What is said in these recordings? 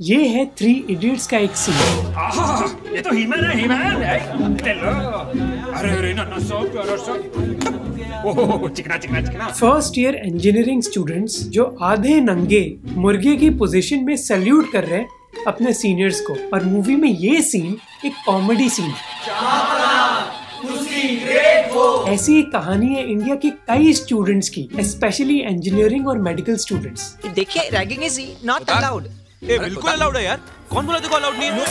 ये है three idiots का एक सीन। ये तो हीमैन है, हीमैन। अरे ना ओह चिकना चिकना चिकना। फर्स्ट ईयर इंजीनियरिंग स्टूडेंट्स जो आधे नंगे मुर्गे की पोजीशन में सैल्यूट कर रहे हैं अपने सीनियर्स को, और मूवी में ये सीन एक कॉमेडी सीन है। ऐसी एक कहानी है इंडिया के कई स्टूडेंट्स की, स्पेशली इंजीनियरिंग और मेडिकल स्टूडेंट्स। देखिए, रैगिंग इज नॉट अलाउड। बिल्कुल अलाउड है यार, कौन बोला देखो अलाउड नहीं है?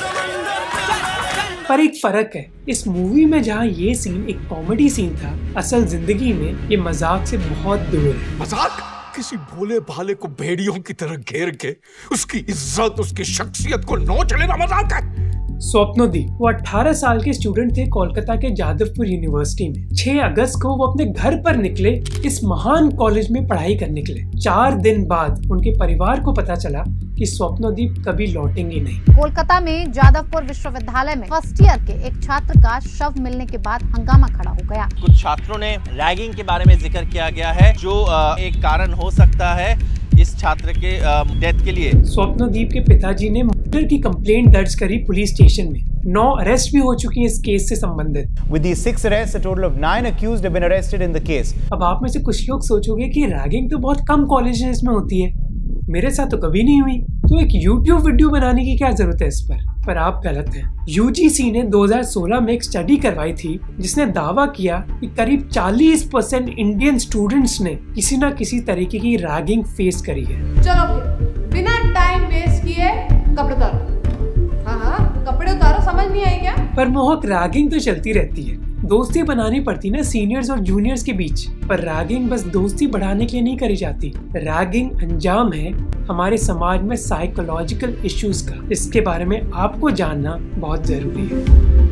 पर एक फर्क है, इस मूवी में जहाँ ये सीन एक कॉमेडी सीन था, असल जिंदगी में ये मजाक से बहुत दूर है। मजाक? किसी भोले भाले को भेड़ियों की तरह घेर के उसकी इज्जत, उसकी शख्सियत को नोच लेना मजाक है। स्वप्नदीप वो 18 साल के स्टूडेंट थे कोलकाता के जादवपुर यूनिवर्सिटी में। 6 अगस्त को वो अपने घर पर निकले इस महान कॉलेज में पढ़ाई करने के लिए। 4 दिन बाद उनके परिवार को पता चला कि स्वप्नदीप कभी लौटेंगे नहीं। कोलकाता में जादवपुर विश्वविद्यालय में फर्स्ट ईयर के एक छात्र का शव मिलने के बाद हंगामा खड़ा हो गया। कुछ छात्रों ने रैगिंग के बारे में जिक्र किया गया है, जो एक कारण हो सकता है इस छात्र के डेथ के लिए। स्वप्नदीप के पिताजी ने मर्डर की कंप्लेंट दर्ज करी पुलिस स्टेशन में। 9 अरेस्ट भी हो चुकी है इस केस से संबंधित। With these 6 arrests, a total of 9 accused have been arrested in the case. अब आप में से कुछ लोग सोचोगे कि रैगिंग तो बहुत कम कॉलेजेस में होती है, मेरे साथ तो कभी नहीं हुई, तो एक YouTube वीडियो बनाने की क्या जरूरत है इस पर आप गलत हैं। UGC ने 2016 में एक स्टडी करवाई थी जिसने दावा किया कि करीब 40% इंडियन स्टूडेंट्स ने किसी न किसी तरीके की रैगिंग फेस करी है। चलो बिना टाइम वेस्ट किए कपड़े उतारो। हाँ कपड़े उतारो, समझ नहीं आई क्या? पर मोहक रैगिंग तो चलती रहती है, दोस्ती बनानी पड़ती ना सीनियर्स और जूनियर्स के बीच। पर रैगिंग बस दोस्ती बढ़ाने के लिए नहीं करी जाती। रैगिंग अंजाम है हमारे समाज में साइकोलॉजिकल इश्यूज का, इसके बारे में आपको जानना बहुत जरूरी है।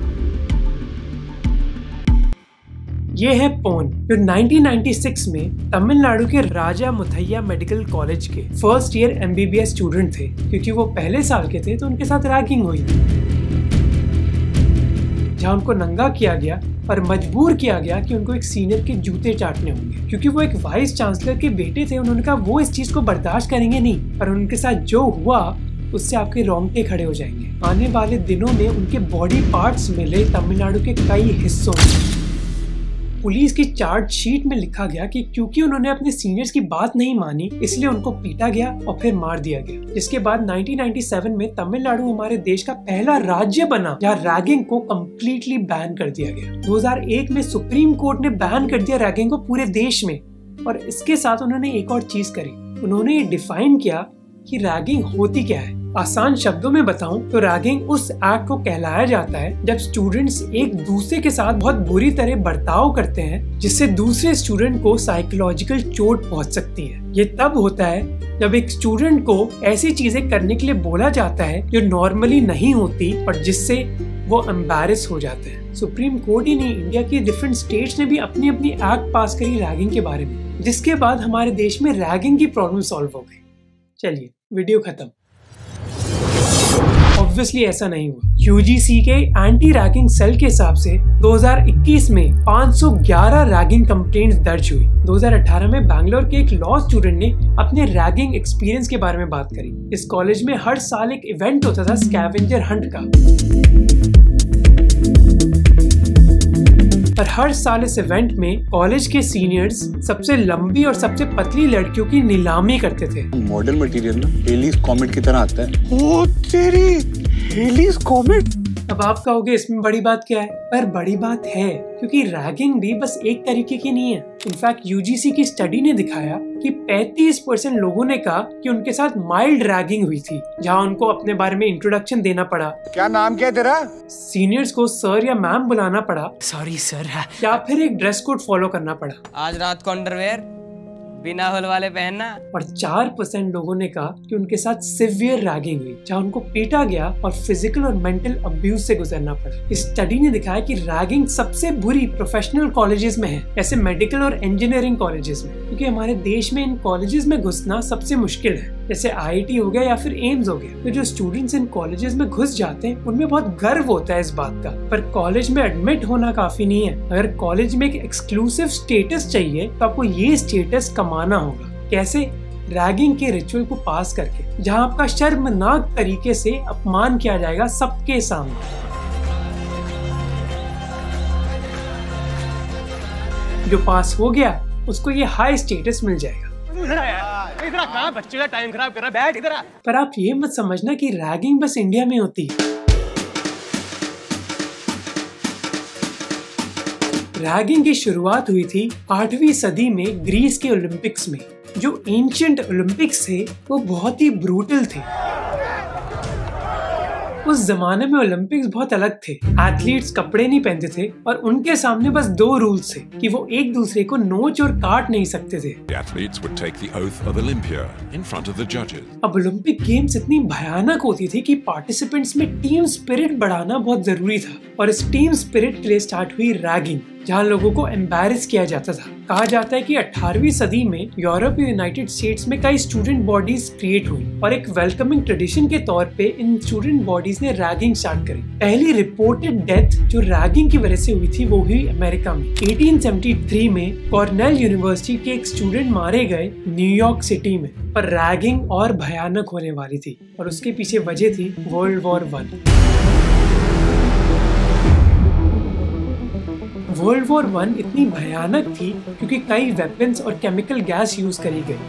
ये है पोन, जो 1996 में तमिलनाडु के राजा मुथैया मेडिकल कॉलेज के फर्स्ट ईयर MBBS स्टूडेंट थे। क्योंकि वो पहले साल के थे तो उनके साथ रैगिंग हुई, जहाँ उनको नंगा किया गया और मजबूर किया गया कि उनको एक सीनियर के जूते चाटने होंगे। क्योंकि वो एक वाइस चांसलर के बेटे थे, उन्होंने कहा वो इस चीज को बर्दाश्त करेंगे नहीं, और उनके साथ जो हुआ उससे आपके रोंगटे खड़े हो जाएंगे। आने वाले दिनों में उनके बॉडी पार्ट्स मिले तमिलनाडु के कई हिस्सों में। पुलिस की चार्ज शीट में लिखा गया कि क्योंकि उन्होंने अपने सीनियर्स की बात नहीं मानी, इसलिए उनको पीटा गया और फिर मार दिया गया। जिसके बाद 1997 में तमिलनाडु हमारे देश का पहला राज्य बना जहाँ रैगिंग को कम्प्लीटली बैन कर दिया गया। 2001 में सुप्रीम कोर्ट ने बैन कर दिया रैगिंग को पूरे देश में। और इसके साथ उन्होंने एक और चीज करी, उन्होंने ये डिफाइन किया कि रैगिंग होती क्या है। आसान शब्दों में बताऊं तो रैगिंग उस एक्ट को कहलाया जाता है जब स्टूडेंट्स एक दूसरे के साथ बहुत बुरी तरह बर्ताव करते हैं, जिससे दूसरे स्टूडेंट को साइकोलॉजिकल चोट पहुंच सकती है। ये तब होता है जब एक स्टूडेंट को ऐसी चीजें करने के लिए बोला जाता है जो नॉर्मली नहीं होती और जिससे वो एम्बैरेस हो जाते हैं। सुप्रीम कोर्ट ही नहीं, इंडिया के डिफरेंट स्टेट्स ने भी अपनी अपनी एक्ट पास करी रैगिंग के बारे में, जिसके बाद हमारे देश में रैगिंग की प्रॉब्लम सॉल्व हो गई। चलिए वीडियो खत्म। ऑब्वियसली ऐसा नहीं हुआ। UGC के एंटी रैगिंग सेल के हिसाब से 2021 में 511 रैगिंग कंप्लेंट्स दर्ज हुई। 2018 में बैंगलोर के एक लॉ स्टूडेंट ने अपने रैगिंग एक्सपीरियंस के बारे में बात करी। इस कॉलेज में हर साल एक इवेंट होता था स्कैवेंजर हंट का, पर हर साल इस इवेंट में कॉलेज के सीनियर्स सबसे लंबी और सबसे पतली लड़कियों की नीलामी करते थे। मॉडल मटेरियल ना हेलीज कॉमेट की तरह आता है। ओ तेरी, हेलीज कॉमेट। अब आप कहोगे इसमें बड़ी बात क्या है, पर बड़ी बात है क्योंकि रैगिंग भी बस एक तरीके की नहीं है। इनफैक्ट UGC की स्टडी ने दिखाया कि 35% लोगों ने कहा कि उनके साथ माइल्ड रैगिंग हुई थी, जहां उनको अपने बारे में इंट्रोडक्शन देना पड़ा। क्या नाम क्या तेरा? सीनियर्स को सर या मैम बुलाना पड़ा, सॉरी सर, या फिर एक ड्रेस कोड फॉलो करना पड़ा। आज रात को अंडरवेयर बिना होल वाले पहनना। और 4% लोगों ने कहा कि उनके साथ सिवियर रैगिंग हुई, जहां उनको पीटा गया और फिजिकल और मेंटल अब्यूज से गुजरना पड़ा। इस स्टडी ने दिखाया कि रैगिंग सबसे बुरी प्रोफेशनल कॉलेजेस में है, जैसे मेडिकल और इंजीनियरिंग कॉलेजेस में, क्योंकि हमारे देश में इन कॉलेजेस में घुसना सबसे मुश्किल है। जैसे IIT हो गया या फिर एम्स हो गया, तो जो स्टूडेंट्स इन कॉलेजेस में घुस जाते हैं उनमें बहुत गर्व होता है इस बात का। पर कॉलेज में एडमिट होना काफी नहीं है। अगर कॉलेज में एक एक्सक्लूसिव स्टेटस चाहिए तो आपको ये स्टेटस कमाना होगा। कैसे? रैगिंग के रिचुअल को पास करके, जहां आपका शर्मनाक तरीके से अपमान किया जाएगा सबके सामने। जो पास हो गया उसको ये हाई स्टेटस मिल जाएगा। इधर कहाँ बच्चे का टाइम खराब कर रहा है, बैठ इधर आ। पर आप ये मत समझना कि रैगिंग बस इंडिया में होती है। रैगिंग की शुरुआत हुई थी 8वीं सदी में ग्रीस के ओलंपिक्स में। जो एंशिएंट ओलंपिक्स थे वो बहुत ही ब्रूटल थे। उस जमाने में ओलंपिक्स बहुत अलग थे। एथलीट्स कपड़े नहीं पहनते थे और उनके सामने बस 2 रूल्स थे कि वो एक दूसरे को नोच और काट नहीं सकते थे। अब ओलंपिक गेम्स इतनी भयानक होती थी कि पार्टिसिपेंट्स में टीम स्पिरिट बढ़ाना बहुत जरूरी था, और इस टीम स्पिरिट के लिए स्टार्ट हुई रैगिंग, जहाँ लोगों को एम्बैरेस किया जाता था। कहा जाता है कि 18वीं सदी में यूरोप और यूनाइटेड स्टेट्स में कई स्टूडेंट बॉडीज क्रिएट हुई और एक वेलकमिंग ट्रेडिशन के तौर पे इन स्टूडेंट बॉडीज ने रैगिंग स्टार्ट करी। पहली रिपोर्टेड डेथ जो रैगिंग की वजह से हुई थी वो हुई अमेरिका में। 1873 में कॉर्नेल यूनिवर्सिटी के एक स्टूडेंट मारे गए न्यूयॉर्क सिटी में। पर रैगिंग और भयानक होने वाली थी और उसके पीछे वजह थी वर्ल्ड वॉर 1। वर्ल्ड वॉर 1 इतनी भयानक थी क्योंकि कई वेपन्स और केमिकल गैस यूज करी गई,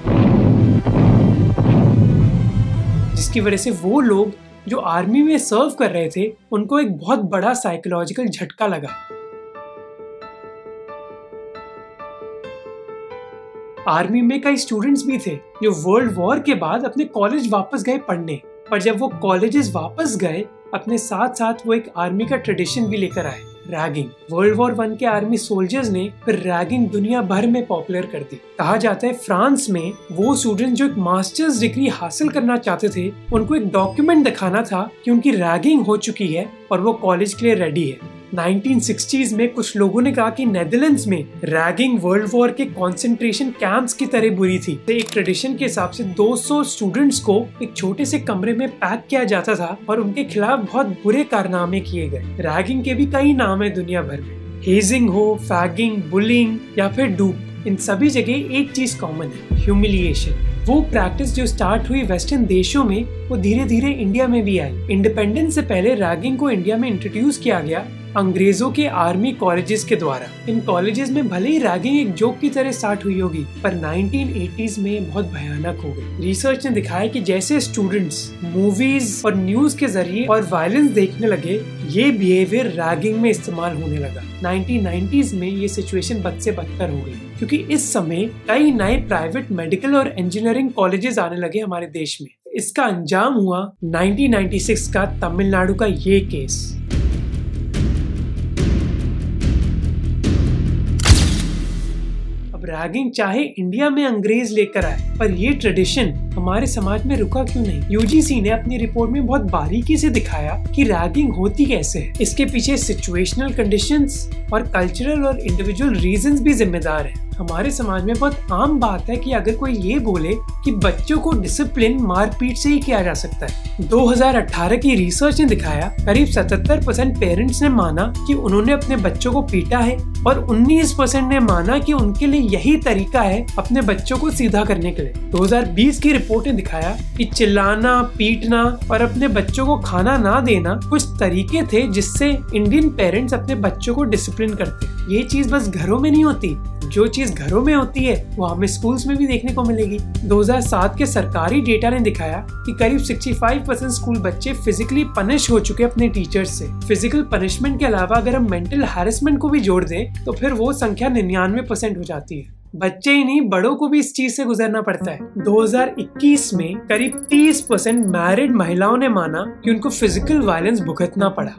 जिसकी वजह से वो लोग जो आर्मी में सर्व कर रहे थे उनको एक बहुत बड़ा साइकोलॉजिकल झटका लगा। आर्मी में कई स्टूडेंट्स भी थे जो वर्ल्ड वॉर के बाद अपने कॉलेज वापस गए पढ़ने, पर जब वो कॉलेजेस वापस गए अपने साथ साथ वो एक आर्मी का ट्रेडिशन भी लेकर आए, रैगिंग। वर्ल्ड वॉर 1 के आर्मी सोल्जर्स ने फिर रैगिंग दुनिया भर में पॉपुलर कर दी। कहा जाता है फ्रांस में वो स्टूडेंट जो एक मास्टर्स डिग्री हासिल करना चाहते थे उनको एक डॉक्यूमेंट दिखाना था कि उनकी रैगिंग हो चुकी है और वो कॉलेज के लिए रेडी है। 1960s में कुछ लोगों ने कहा कि नेदरलैंड्स में रैगिंग वर्ल्ड वॉर के कंसंट्रेशन कैंप्स की तरह बुरी थी। एक ट्रेडिशन के हिसाब से 200 स्टूडेंट्स को एक छोटे से कमरे में पैक किया जाता था और उनके खिलाफ बहुत बुरे कारनामे किए गए। रैगिंग के भी कई नाम है दुनिया भर में। हेजिंग हो, फैगिंग, बुलिंग या फिर डूप, इन सभी जगह एक चीज कॉमन है, ह्यूमिलिएशन। वो प्रैक्टिस जो स्टार्ट हुई वेस्टर्न देशों में वो धीरे धीरे इंडिया में भी आई। इंडिपेंडेंस से पहले रैगिंग को इंडिया में इंट्रोड्यूस किया गया अंग्रेजों के आर्मी कॉलेजेस के द्वारा। इन कॉलेजेस में भले ही रैगिंग एक जोक की तरह स्टार्ट हुई होगी, पर 1980s में बहुत भयानक हो गई। रिसर्च ने दिखाया कि जैसे स्टूडेंट्स मूवीज और न्यूज के जरिए और वायलेंस देखने लगे, ये बिहेवियर रैगिंग में इस्तेमाल होने लगा। 1990s में ये सिचुएशन बद से बदतर हो गई, क्योंकि इस समय कई नए प्राइवेट मेडिकल और इंजीनियरिंग कॉलेजेस आने लगे हमारे देश में। इसका अंजाम हुआ 1996 का तमिलनाडु का ये केस। रैगिंग चाहे इंडिया में अंग्रेज लेकर आए, पर ये ट्रेडिशन हमारे समाज में रुका क्यों नहीं? यूजीसी ने अपनी रिपोर्ट में बहुत बारीकी से दिखाया कि रैगिंग होती कैसे है। इसके पीछे सिचुएशनल कंडीशंस और कल्चरल और इंडिविजुअल रीजंस भी जिम्मेदार हैं। हमारे समाज में बहुत आम बात है कि अगर कोई ये बोले कि बच्चों को डिसिप्लिन मारपीट से ही किया जा सकता है। 2018 की रिसर्च ने दिखाया करीब 77% पेरेंट्स ने माना कि उन्होंने अपने बच्चों को पीटा है और 19% ने माना कि उनके लिए यही तरीका है अपने बच्चों को सीधा करने के लिए। 2020 की रिपोर्ट ने दिखाया कि चिल्लाना, पीटना और अपने बच्चों को खाना ना देना कुछ तरीके थे जिससे इंडियन पेरेंट्स अपने बच्चों को डिसिप्लिन करते। ये चीज बस घरों में नहीं होती, जो चीज घरों में होती है वो हमें स्कूल्स में भी देखने को मिलेगी। 2007 के सरकारी डेटा ने दिखाया कि करीब 65% स्कूल बच्चे फिजिकली पनिश हो चुके अपने टीचर्स से। फिजिकल पनिशमेंट के अलावा अगर हम मेंटल हैरेसमेंट को भी जोड़ दें तो फिर वो संख्या 99% हो जाती है। बच्चे ही नहीं, बड़ों को भी इस चीज से गुजरना पड़ता है। 2021 में करीब 30% मैरिड महिलाओं ने माना कि उनको फिजिकल वायलेंस भुगतना पड़ा।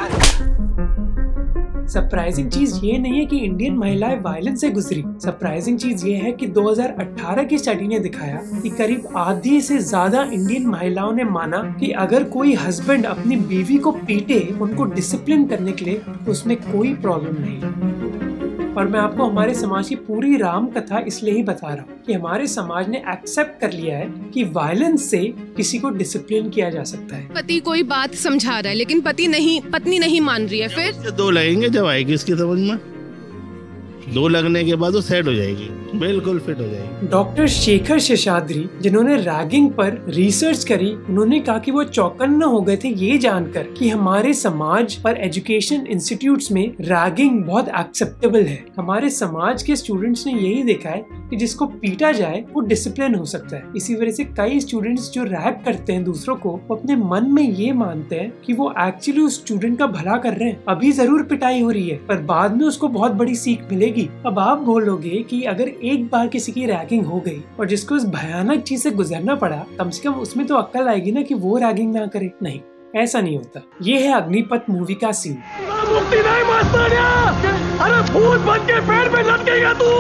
सरप्राइजिंग चीज ये नहीं है कि इंडियन महिलाएं वायलेंस से गुजरी। सरप्राइजिंग चीज ये है कि 2018 की स्टडी ने दिखाया कि करीब आधी से ज्यादा इंडियन महिलाओं ने माना कि अगर कोई हस्बैंड अपनी बीवी को पीटे उनको डिसिप्लिन करने के लिए तो उसमें कोई प्रॉब्लम नहीं। और मैं आपको हमारे समाज की पूरी राम कथा इसलिए ही बता रहा हूँ कि हमारे समाज ने एक्सेप्ट कर लिया है कि वायलेंस से किसी को डिसिप्लिन किया जा सकता है। पति कोई बात समझा रहा है लेकिन पत्नी नहीं मान रही है, फिर 2 लगेंगे जब आएगी इसकी समझ में। 2 लगने के बाद वो सेट हो जाएगी, बिल्कुल फिट हो जाएगी। डॉक्टर शेखर शेषाद्री जिन्होंने रैगिंग पर रिसर्च करी, उन्होंने कहा कि वो चौकन्ना हो गए थे ये जानकर कि हमारे समाज और एजुकेशन इंस्टीट्यूट्स में रैगिंग बहुत एक्सेप्टेबल है। हमारे समाज के स्टूडेंट्स ने यही देखा है कि जिसको पीटा जाए वो डिसिप्लिन हो सकता है। इसी वजह से कई स्टूडेंट्स जो रैग करते हैं दूसरों को, वो अपने मन में ये मानते हैं कि वो एक्चुअली उस स्टूडेंट का भला कर रहे हैं। अभी जरूर पिटाई हो रही है पर बाद में उसको बहुत बड़ी सीख मिलेगी। अब आप बोलोगे कि अगर एक बार किसी की रैगिंग हो गई और जिसको उस भयानक चीज से गुजरना पड़ा, कम से कम उसमें तो अक्ल आएगी ना कि वो रैगिंग ना करे। नहीं, ऐसा नहीं होता। ये है अग्निपथ मूवी का सीन। मुक्ति नहीं अरे भूत बन के पेड़ पे लटकेगा तू।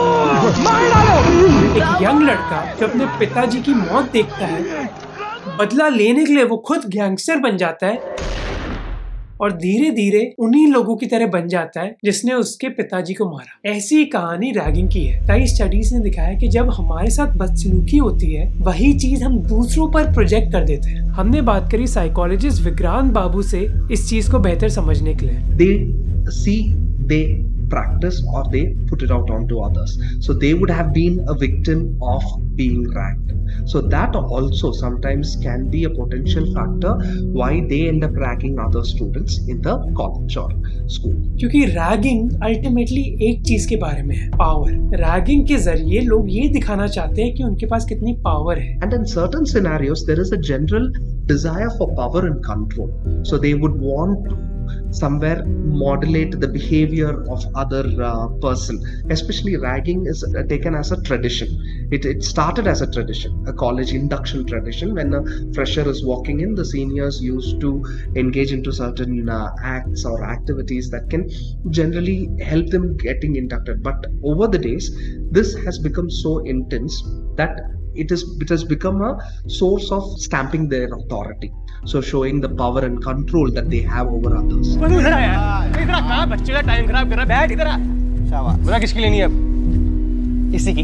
एक यंग लड़का जो अपने पिताजी की मौत देखता है, बदला लेने के लिए वो खुद गैंगस्टर बन जाता है और धीरे धीरे उन्हीं लोगों की तरह बन जाता है जिसने उसके पिताजी को मारा। ऐसी ही कहानी रैगिंग की है। कई स्टडीज ने दिखाया कि जब हमारे साथ बदसलूकी होती है, वही चीज हम दूसरों पर प्रोजेक्ट कर देते हैं। हमने बात करी साइकोलॉजिस्ट विक्रांत बाबू से इस चीज को बेहतर समझने के लिए। They practice or they put it out onto others. So they would have been a victim of being ragged. So that also sometimes can be a potential factor why they end up ragging other students in the college or school. क्योंकि ragging ultimately एक चीज के बारे में है, power. Ragging के जरिए लोग ये दिखाना चाहते हैं कि उनके पास कितनी पावर है। And in certain scenarios there is a general desire for power and control. So they would want to somewhere modulate the behavior of other person. Especially ragging is taken as a tradition. It started as a tradition, a college induction tradition. When a fresher is walking in, the seniors used to engage into certain acts or activities that can generally help them getting inducted. But over the days, this has become so intense that it has become a source of stamping their authority. So showing the power and control that they have over others. इधर कहाँ बच्चे का time खराब कर रहा है, बैठ इधर आ। शाबाश। बुला किसकी लेनी है अब? इसी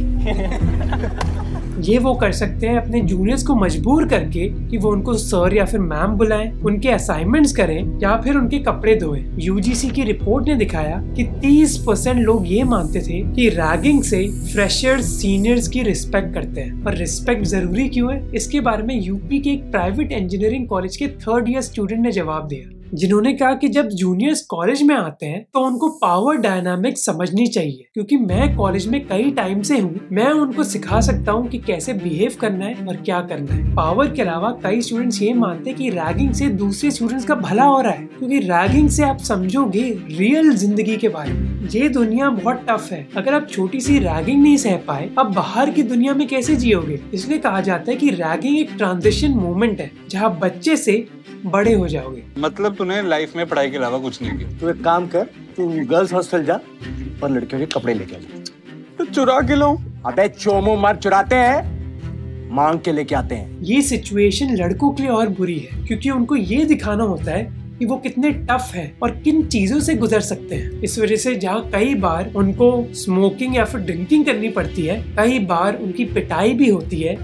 की। ये वो कर सकते हैं अपने जूनियर्स को मजबूर करके कि वो उनको सर या फिर मैम बुलाएं, उनके असाइनमेंट्स करें या फिर उनके कपड़े धोएं। यूजीसी की रिपोर्ट ने दिखाया कि 30% लोग ये मानते थे कि रैगिंग से फ्रेशर्स सीनियर्स की रिस्पेक्ट करते हैं। और रिस्पेक्ट जरूरी क्यों है, इसके बारे में यूपी के एक प्राइवेट इंजीनियरिंग कॉलेज के 3rd ईयर स्टूडेंट ने जवाब दिया, जिन्होंने कहा कि जब जूनियर्स कॉलेज में आते हैं तो उनको पावर डायनामिक्स समझनी चाहिए। क्योंकि मैं कॉलेज में कई टाइम से हूँ, मैं उनको सिखा सकता हूँ कि कैसे बिहेव करना है और क्या करना है। पावर के अलावा कई स्टूडेंट्स ये मानते हैं कि रैगिंग से दूसरे स्टूडेंट्स का भला हो रहा है, क्योंकि रैगिंग से आप समझोगे रियल जिंदगी के बारे में। ये दुनिया बहुत टफ है, अगर आप छोटी सी रैगिंग नहीं सह पाए, आप बाहर की दुनिया में कैसे जियोगे। इसलिए कहा जाता है कि रैगिंग एक ट्रांजिशन मोमेंट है जहाँ बच्चे से बड़े हो जाओगे। मतलब तूने लाइफ में पढ़ाई के अलावा कुछ नहीं किया? तू एक काम कर, तू गर्ल्स हॉस्टल जा और लड़कियों के कपड़े लेके आ। तो चुरा के लो। अबे चोमो मर चुराते हैं, मांग के लेके आते हैं। ये सिचुएशन लड़कों के लिए और बुरी है, क्योंकि उनको ये दिखाना होता है कि वो कितने टफ हैं और किन चीजों से गुजर सकते हैं। इस वजह से जहाँ कई बार उनको स्मोकिंग या फिर ड्रिंकिंग करनी पड़ती है, कई बार उनकी पिटाई भी होती है।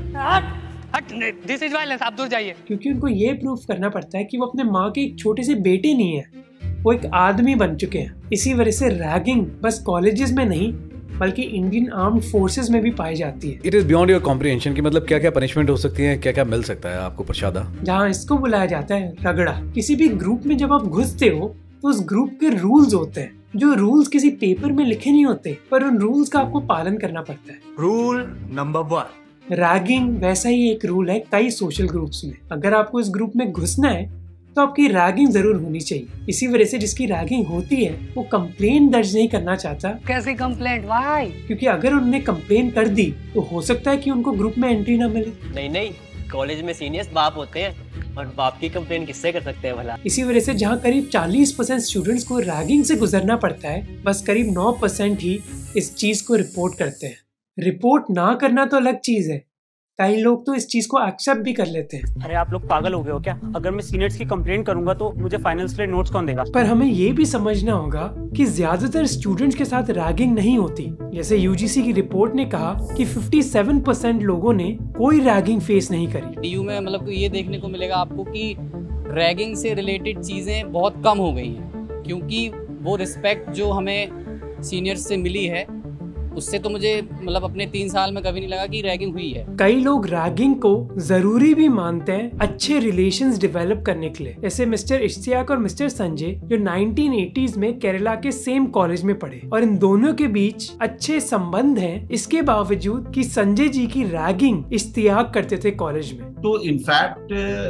दिस इज वायलेंस, आप दूर जाइए। क्योंकि उनको ये प्रूफ करना पड़ता है कि वो अपने माँ के एक छोटे से बेटे नहीं है, वो एक आदमी बन चुके हैं। इसी वजह से रैगिंग बस कॉलेजेस में नहीं बल्कि इंडियन आर्म्ड फोर्सेस में भी पाई जाती है। It is beyond your comprehension कि मतलब क्या क्या पनिशमेंट हो सकती है, क्या क्या मिल सकता है आपको प्रसादा। जहाँ इसको बुलाया जाता है रगड़ा। किसी भी ग्रुप में जब आप घुसते हो तो उस ग्रुप के रूल्स होते हैं, जो रूल्स किसी पेपर में लिखे नहीं होते, पर उन रूल्स का आपको पालन करना पड़ता है। रूल नंबर 1, रैगिंग वैसा ही एक रूल है कई सोशल ग्रुप्स में। अगर आपको इस ग्रुप में घुसना है तो आपकी रैगिंग जरूर होनी चाहिए। इसी वजह से जिसकी रैगिंग होती है वो कंप्लेन दर्ज नहीं करना चाहता। कैसे कंप्लेंट, व्हाई? क्योंकि अगर उन्होंने कंप्लेन कर दी तो हो सकता है कि उनको ग्रुप में एंट्री ना मिले। नहीं, कॉलेज में सीनियर्स बाप होते हैं और बाप की कंप्लेन किससे कर सकते हैं भला। इसी वजह से जहाँ करीब 40% स्टूडेंट्स को रैगिंग से गुजरना पड़ता है, बस करीब 9% ही इस चीज को रिपोर्ट करते हैं। रिपोर्ट ना करना तो अलग चीज है, कई लोग तो इस चीज को एक्सेप्ट भी कर लेते हैं। अरे आप लोग पागल हो गए हो क्या? अगर मैं सीनियर्स की कंप्लेंट करूंगा तो मुझे फाइनल्स के लिए नोट्स कौन देगा? पर हमें ये भी समझना होगा कि ज्यादातर स्टूडेंट्स के साथ रैगिंग नहीं होती। जैसे यूजीसी की रिपोर्ट ने कहा कि 57% लोगों ने कोई रैगिंग फेस नहीं करी। डीयू में मतलब ये देखने को मिलेगा आपको कि रैगिंग से रिलेटेड चीजें बहुत कम हो गई हैं, क्योंकि वो रिस्पेक्ट जो हमें सीनियर्स से मिली है उससे तो मुझे मतलब अपने 3 साल में कभी नहीं लगा कि रैगिंग हुई है। कई लोग रैगिंग को जरूरी भी मानते हैं अच्छे रिलेशंस डेवलप करने के लिए, जैसे मिस्टर इश्तियाक और मिस्टर संजय जो 1980s में केरला के सेम कॉलेज में पढ़े और इन दोनों के बीच अच्छे संबंध हैं, इसके बावजूद कि संजय जी की रैगिंग इश्तियाक करते थे कॉलेज में। तो इनफैक्ट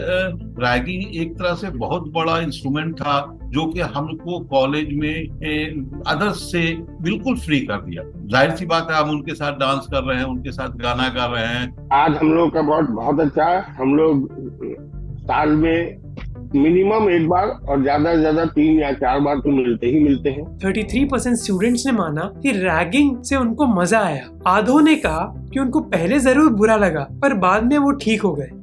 रैगिंग एक तरह से बहुत बड़ा इंस्ट्रूमेंट था जो कि हमको कॉलेज में अदर्स से बिल्कुल फ्री कर दिया। जाहिर सी बात है, हम उनके साथ डांस कर रहे हैं, उनके साथ गाना गा रहे हैं। आज हम लोग का बहुत अच्छा है। हम लोग साल में मिनिमम एक बार और ज्यादा से ज्यादा 3 या 4 बार तो मिलते हैं। 33% स्टूडेंट्स ने माना कि रैगिंग से उनको मजा आया। आधों ने कहा कि उनको पहले जरूर बुरा लगा पर बाद में वो ठीक हो गए।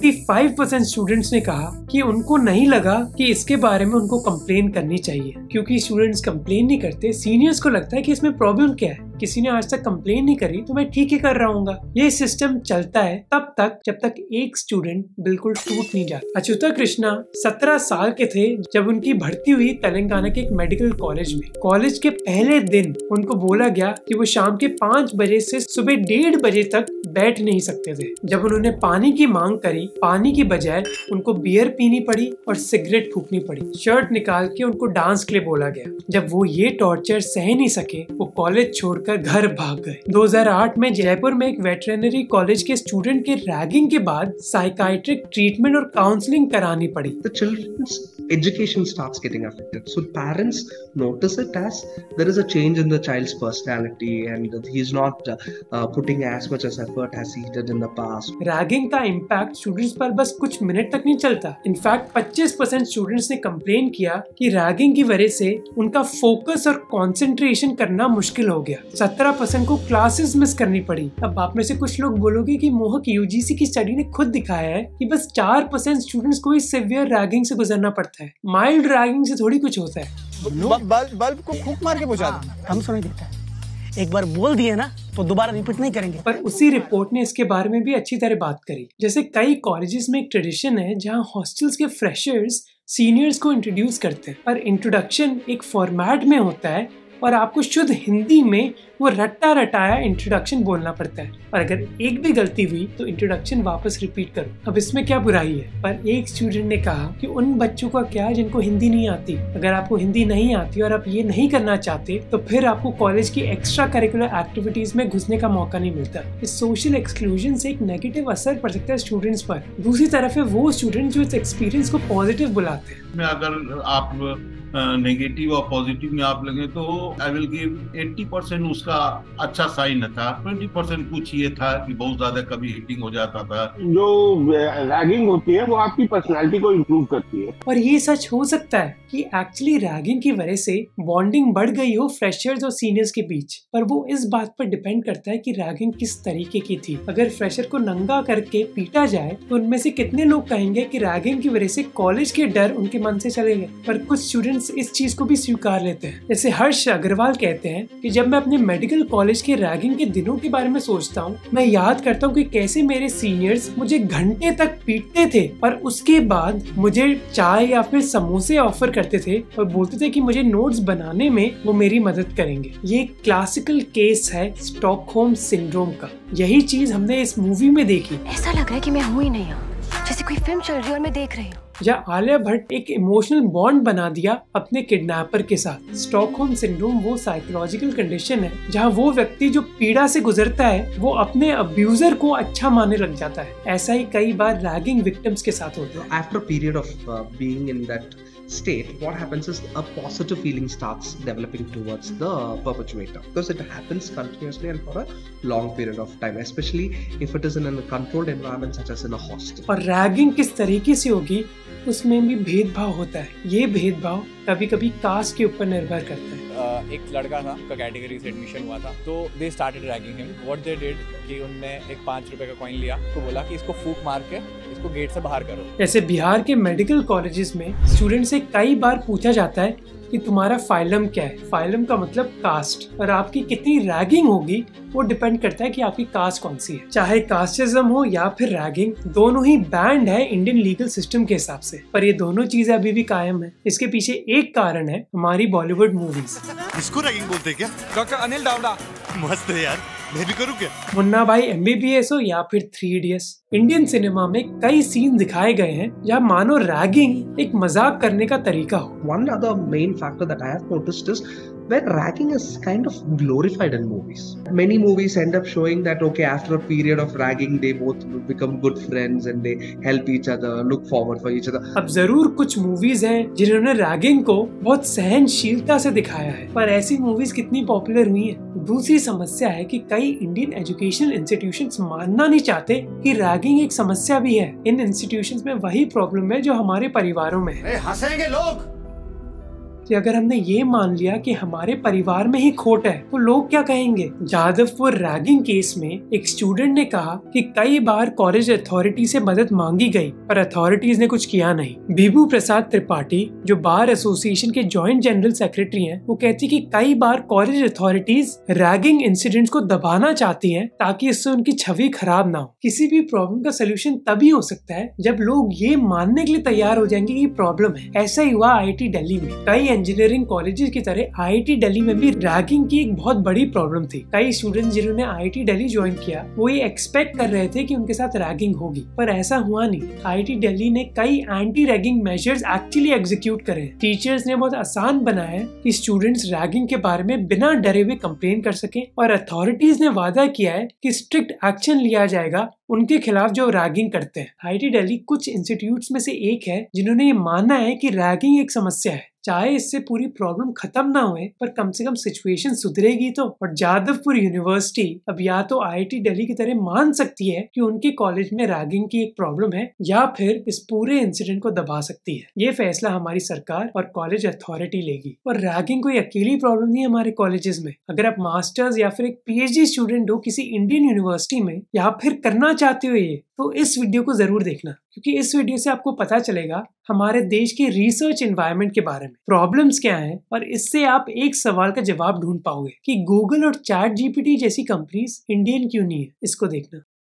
95% स्टूडेंट्स ने कहा कि उनको नहीं लगा कि इसके बारे में उनको कंप्लेन करनी चाहिए, क्योंकि स्टूडेंट्स कंप्लेन नहीं करते, सीनियर्स को लगता है कि इसमें प्रॉब्लम क्या है, किसी ने आज तक कंप्लेन नहीं करी तो मैं ठीक ही कर रहा हूँ। ये सिस्टम चलता है तब तक जब तक एक स्टूडेंट बिल्कुल टूट नहीं जाता। अच्युता कृष्णा 17 साल के थे जब उनकी भर्ती हुई तेलंगाना के एक मेडिकल कॉलेज में। कॉलेज के पहले दिन उनको बोला गया कि वो शाम के 5 बजे से सुबह 1:30 बजे तक बैठ नहीं सकते थे। जब उन्होंने पानी की मांग करी, पानी की बजाय उनको बियर पीनी पड़ी और सिगरेट फूकनी पड़ी। शर्ट निकाल के उनको डांस के लिए बोला गया। जब वो ये टॉर्चर सह नहीं सके, वो कॉलेज छोड़कर घर भाग गए। 2008 में जयपुर में एक वेटरनरी कॉलेज के स्टूडेंट के रैगिंग के बाद साइकाइट्रिक ट्रीटमेंट और काउंसलिंग करानी पड़ी। The children's education starts getting affected. So parents notice it as there is a change in the child's personality and he is not putting as much as effort as he did in the past. Ragging का impact students पर बस कुछ minute तक नहीं चलता। In fact 25% students ने complain किया कि रैगिंग की वजह से उनका फोकस और कंसंट्रेशन करना मुश्किल हो गया। 17% को क्लासेस मिस करनी पड़ी। अब आप में से कुछ लोग बोलोगे कि मोहक यूजीसी की स्टडी ने खुद दिखाया है कि बस 4% स्टूडेंट्स को इस सिवियर रैगिंग से गुजरना पड़ता है। माइल्ड रैगिंग से थोड़ी कुछ होता है। बल्ब को फूंक मार के बुझा दो, हम सुनाई देता है। एक बार बोल दिए ना तो दोबारा रिपीट नहीं करेंगे। पर उसी रिपोर्ट ने इसके बारे में भी अच्छी तरह बात करी। जैसे कई कॉलेजेस में एक ट्रेडिशन है जहाँ हॉस्टल्स के फ्रेशर्स सीनियर्स को इंट्रोड्यूस करते हैं, पर इंट्रोडक्शन एक फॉर्मेट में होता है और आपको शुद्ध हिंदी में वो रट्टा रटाया इंट्रोडक्शन बोलना पड़ता है। और अगर एक भी गलती हुई तो इंट्रोडक्शन वापस रिपीट करो। अब इसमें क्या बुराई है? पर एक स्टूडेंट ने कहा कि उन बच्चों का क्या जिनको हिंदी नहीं आती। अगर आपको हिंदी नहीं आती और आप ये नहीं करना चाहते तो फिर आपको कॉलेज की एक्स्ट्रा करिकुलर एक्टिविटीज में घुसने का मौका नहीं मिलता। इस सोशल एक्सक्लूजन से एक नेगेटिव असर पड़ सकता है स्टूडेंट्स पर। दूसरी तरफ है वो स्टूडेंट जो इस एक्सपीरियंस को पॉजिटिव बुलाते हैं। अगर आप नेगेटिव और पॉजिटिव में आप लगे तो आई विल गिव 80% उसका अच्छा साइन था। 20% कुछ ये था कि बहुत ज्यादा कभी हिटिंग हो जाता था। जो रैगिंग होती है वो आपकी पर्सनालिटी को इम्प्रूव करती है। और ये सच हो सकता है कि एक्चुअली रैगिंग की वजह से बॉन्डिंग बढ़ गई हो फ्रेशर्स और सीनियर्स के बीच, पर वो इस बात पर डिपेंड करता है कि रैगिंग किस तरीके की थी। अगर फ्रेशर को नंगा करके पीटा जाए तो उनमें से कितने लोग कहेंगे कि रैगिंग की वजह से कॉलेज के डर उनके मन से चले गए। पर कुछ स्टूडेंट्स इस चीज को भी स्वीकार लेते हैं। जैसे हर्ष अग्रवाल कहते हैं कि जब मैं अपने मेडिकल कॉलेज के रैगिंग के दिनों के बारे में सोचता हूँ, मैं याद करता हूँ कि कैसे मेरे सीनियर्स मुझे घंटे तक पीटते थे और उसके बाद मुझे चाय या फिर समोसे ऑफर करते थे और बोलते थे कि मुझे नोट्स बनाने में वो मेरी मदद करेंगे। ये क्लासिकल केस है स्टॉकहोम सिंड्रोम का। यही चीज हमने इस मूवी में देखी। ऐसा लग रहा है कि मैं हूँ ही नहीं, जैसे कोई फिल्म चल रही है और मैं देख रही हूँ। या आलिया भट्ट एक इमोशनल बॉन्ड बना दिया अपने किडनैपर के साथ। स्टॉकहोम सिंड्रोम वो साइकोलॉजिकल कंडीशन है जहाँ वो व्यक्ति जो पीड़ा से गुजरता है वो अपने अब्यूजर को अच्छा मानने लग जाता है। ऐसा ही कई बार रैगिंग विक्टिम्स के साथ होता है। After a period of being in that state, what happens is a positive feeling starts developing towards the perpetrator, because it happens continuously and for a long period of time, especially if it is in a controlled environment such as in a hostel. और ragging किस तरीके से होगी उसमें भी भेदभाव होता है। ये भेदभाव कभी कभी कास्ट के ऊपर निर्भर करता है। एक लड़का था, उसका कैटेगरी से एडमिशन हुआ था, तो they started ragging him. What they did कि उनने एक 5 रुपए का कॉइन लिया, तो बोला कि इसको फूंक मार के इसको गेट से बाहर करो। जैसे बिहार के मेडिकल कॉलेजेस में स्टूडेंट से कई बार पूछा जाता है कि तुम्हारा फाइलम क्या है। फाइलम का मतलब कास्ट, और आपकी कितनी रैगिंग होगी वो डिपेंड करता है कि आपकी कास्ट कौन सी है। चाहे कास्टिज्म हो या फिर रैगिंग, दोनों ही बैंड है इंडियन लीगल सिस्टम के हिसाब से। पर ये दोनों चीजें अभी भी कायम है। इसके पीछे एक कारण है हमारी बॉलीवुड मूवीज। इसको रैगिंग बोलते हैं क्या? डॉक्टर अनिल डावड़ा मस्त है यार, मैं भी करूँ क्या? मुन्ना भाई MBBS हो या फिर 3 Idiots, इंडियन सिनेमा में कई सीन दिखाए गए हैं जहाँ मानो रैगिंग एक मजाक करने का तरीका हो। One other main factor that I have noticed is where ragging is kind of glorified in movies. Many movies end up showing that okay, after a period of ragging, they both become good friends and they help each other, look forward for each other. अब जरूर कुछ movies हैं जिन्होंने ragging को बहुत सहनशीलता से दिखाया है, पर ऐसी मूवीज कितनी पॉपुलर हुई हैं? दूसरी समस्या है कि कई इंडियन एजुकेशनल इंस्टीट्यूशंस मानना नहीं चाहते कि रैगिंग एक समस्या भी है। इन इंस्टीट्यूशंस में वही प्रॉब्लम है जो हमारे परिवारों में है। हंसेंगे लोग। कि अगर हमने ये मान लिया कि हमारे परिवार में ही खोट है तो लोग क्या कहेंगे? जादवपुर रैगिंग केस में एक स्टूडेंट ने कहा कि कई बार कॉलेज अथॉरिटी से मदद मांगी गई पर अथॉरिटीज ने कुछ किया नहीं। बीबू प्रसाद त्रिपाठी जो बार एसोसिएशन के जॉइंट जनरल सेक्रेटरी हैं, वो कहती कि कई बार कॉलेज अथॉरिटीज रैगिंग इंसिडेंट्स को दबाना चाहती हैं ताकि इससे उनकी छवि खराब ना हो। किसी भी प्रॉब्लम का सोल्यूशन तभी हो सकता है जब लोग ये मानने के लिए तैयार हो जाएंगे कि प्रॉब्लम है। ऐसा ही हुआ IIT दिल्ली में। कई इंजीनियरिंग कॉलेजेस की तरह IIT दिल्ली में भी रैगिंग की एक बहुत बड़ी प्रॉब्लम थी। कई स्टूडेंट्स जिन्होंने IIT दिल्ली ज्वाइन किया वो ये एक्सपेक्ट कर रहे थे कि उनके साथ रैगिंग होगी, पर ऐसा हुआ नहीं। IIT दिल्ली ने कई anti ragging measures actually execute करे। टीचर्स ने बहुत आसान बनाया कि स्टूडेंट्स रैगिंग के बारे में बिना डरे हुए कंप्लेन कर सकें और अथॉरिटीज ने वादा किया है कि स्ट्रिक्ट एक्शन लिया जाएगा उनके खिलाफ जो रैगिंग करते हैं। IIT दिल्ली कुछ इंस्टीट्यूट्स में से एक है जिन्होंने ये माना है कि रैगिंग एक समस्या है। चाहे इससे पूरी प्रॉब्लम खत्म ना होए पर कम से कम सिचुएशन सुधरेगी तो। और जादवपुर यूनिवर्सिटी अब या तो IIT दिल्ली की तरह मान सकती है कि उनके कॉलेज में रैगिंग की एक प्रॉब्लम है या फिर इस पूरे इंसिडेंट को दबा सकती है। ये फैसला हमारी सरकार और कॉलेज अथॉरिटी लेगी। और रैगिंग कोई अकेली प्रॉब्लम नहीं है हमारे कॉलेजेस में। अगर आप मास्टर्स या फिर एक PhD स्टूडेंट हो किसी इंडियन यूनिवर्सिटी में या फिर करना चाहते हो ये, तो इस वीडियो को जरूर देखना, क्योंकि इस वीडियो से आपको पता चलेगा हमारे देश के रिसर्च एनवायरनमेंट के बारे में, प्रॉब्लम्स क्या हैं, और इससे आप एक सवाल का जवाब ढूंढ पाओगे कि गूगल और चैट GPT जैसी कंपनीज इंडियन क्यों नहीं है। इसको देखना।